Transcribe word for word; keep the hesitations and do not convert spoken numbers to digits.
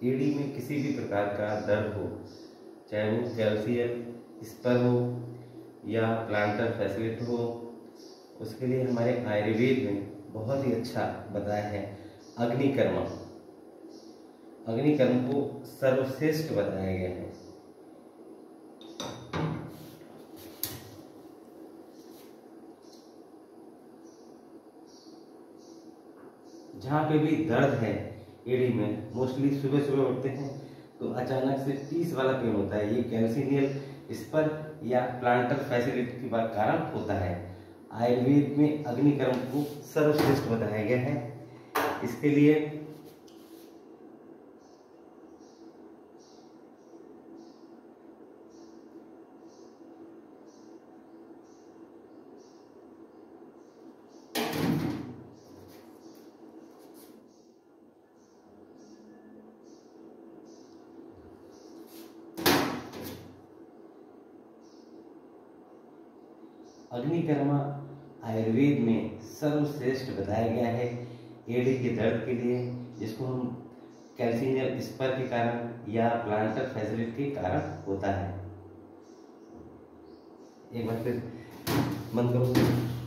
एड़ी में किसी भी प्रकार का दर्द हो, चाहे वो कैल्शियम स्पर हो या प्लांटर फैसिलिटी हो, उसके लिए हमारे आयुर्वेद में बहुत ही अच्छा बताया है अग्निकर्मा। अग्निकर्म को सर्वश्रेष्ठ बताया गया है। जहाँ पे भी दर्द है एड़ी में, मोस्टली सुबह सुबह उठते हैं तो अचानक से टीस वाला पेन होता है, ये कैल्शिनियल स्पर या प्लांटर फैसिलिटी के कारण होता है। आयुर्वेद में अग्निकर्म को सर्वश्रेष्ठ बताया गया है। इसके लिए अग्निकर्मा आयुर्वेद में सर्वश्रेष्ठ बताया गया है एड़ी के दर्द के लिए, जिसको हम कैल्शिनियल स्पर के कारण या प्लांटर फैसिलिटी के कारण होता है। एक बार फिर बंद करो।